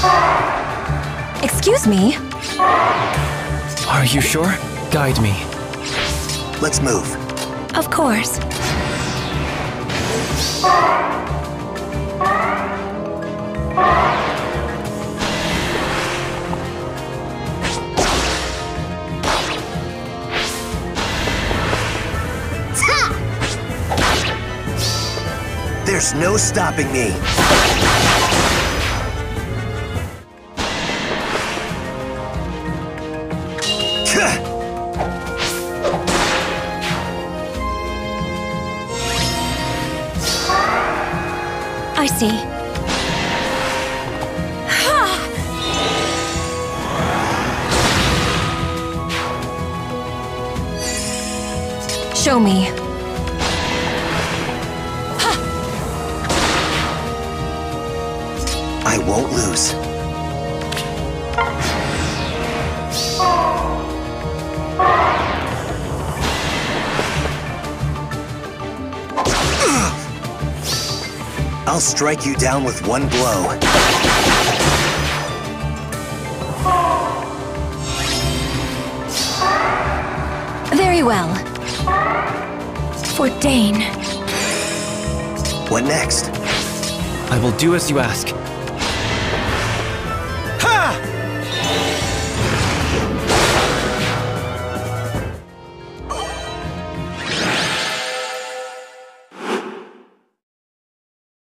Excuse me? Are you sure? Guide me. Let's move. Of course. There's no stopping me. I see. Show me. I won't lose. I'll strike you down with one blow. Very well. For Dane. What next? I will do as you ask.